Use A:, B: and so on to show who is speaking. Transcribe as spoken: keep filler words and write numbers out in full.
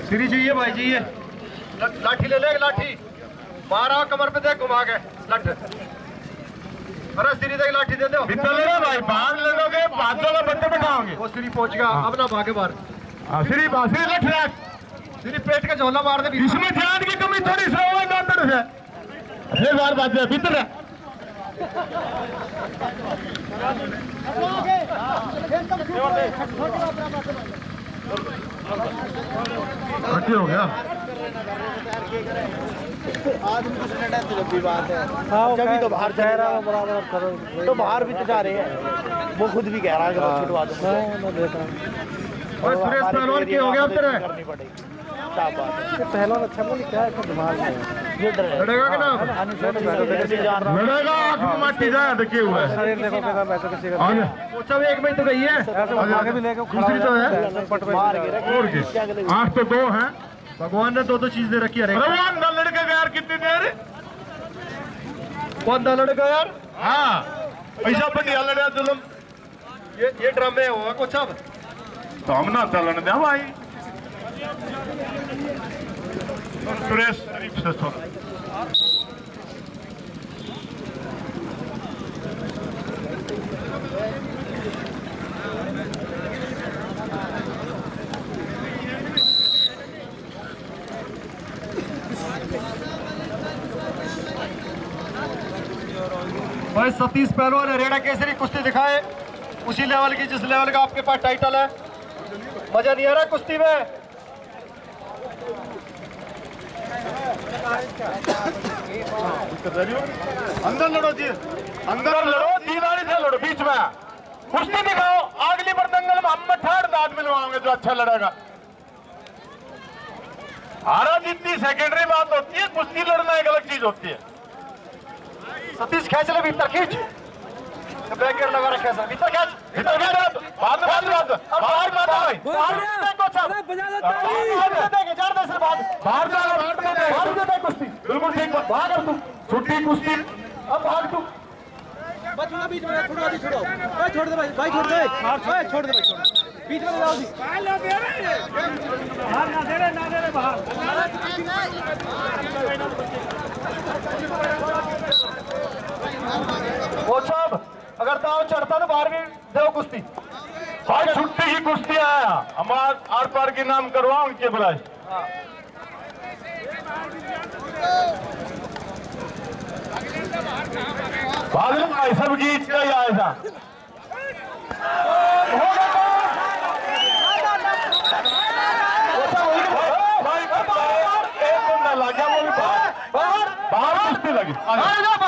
A: सीरी चाहिए भाई जी ये लाठी ले ले लाठी बारह कमर पे देख घुमा के लठ अरे सीरी देख लाठी दे दो
B: कितना ले रहे भाई बाहर ले लोगे पांच सौ बंदे बैठाओगे
A: वो सीरी पहुंच गया अब ना भागे बाहर
B: श्री बासरी लठ रख
A: सीरी पेट का झोला मार दे
B: इसमें ध्यान की कमी थोड़ी सा हुआ डॉक्टर से फिर बार बात है भीतर हो गया
C: आदमी कुछ नहीं जब भी बात है जब भी तो बाहर जा रहा है बराबर करो तो बाहर भी तो जा रहे हैं वो खुद भी कह रहा है कि छुटवा दो मैं देख रहा हूं
A: और सुरेश पहलवान की हो गया अब तेरा
C: करनी पड़ेगी क्या बात है पहलवान अच्छा बोल क्या है दिमाग में ये डर
A: लड़ेगा कि ना
B: लड़ेगा आंख में माटी जाए देखिए हुआ है
C: शरीर देखो कैसा वैसा किसी का
A: पोछा भी एक में तो गई है
C: आगे भी लेके
A: दूसरी तो है
C: मार के
B: और के आंख तो दो हैं
A: भगवान ने दो दो चीज दे रखी है
B: भगवान ना लड़के का यार कितनी देर
A: कौन दा लड़का यार
B: हाँ पैसा बढ़िया लड़िया जुलम
A: ये ये ड्रामे हुआ कुछ अब
B: तो हम ना चलन दे भाई सुरेश शरीफ से थोड़ा
A: भाई सतीश पहलवान रेड़ा केसरी कुश्ती दिखाए उसी लेवल की जिस लेवल का आपके पास टाइटल है मजा नहीं आ रहा कुश्ती में
B: अंदर लड़ो जी अंदर लड़ो दीवारी से लड़ो बीच में कुश्ती दिखाओ अगली बार दंगल में हम ठाड़ दाद मिलवाओगे जो अच्छा लड़ेगा हारा जितनी सेकेंडरी बात होती है कुश्ती लड़ना एक अलग चीज होती है
A: सतीश खींच ले भीतर खींच ब्रेकर लगा रखे सर भीतर खींच
B: भीतर खींच बाद में बाद में बाहर मत आओ भाई
A: बाहर देखो सब
C: बजा दो
A: बाहर देंगे चार दस से बाद
B: बाहर जाओ बाहर मत आओ
A: बाहर दे दे कुश्ती
B: बिल्कुल ठीक
A: भाग अब तू
B: छुट्टी कुश्ती
A: अब भाग तू
C: बस थोड़ा बीच में थोड़ा भी छोड़ो भाई छोड़ दे भाई भाई छोड़ दे भाई छोड़ दे भाई छोड़ बीच में जाओ जी बाहर ना दे रे ना दे रे बाहर
A: वो सब अगर दाव चढ़ता तो बाहर भी दो कुश्ती
B: भाई छुट्टी की कुश्ती आया हमारा आर पार के नाम करवाओ उनके बुलाए बाद में भाई सब गीत का ही आया बाहर कुश्ती लगी